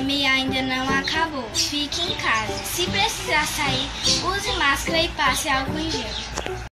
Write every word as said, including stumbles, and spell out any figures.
pandemia ainda não acabou. Fique em casa. Se precisar sair, use máscara e passe álcool em gel.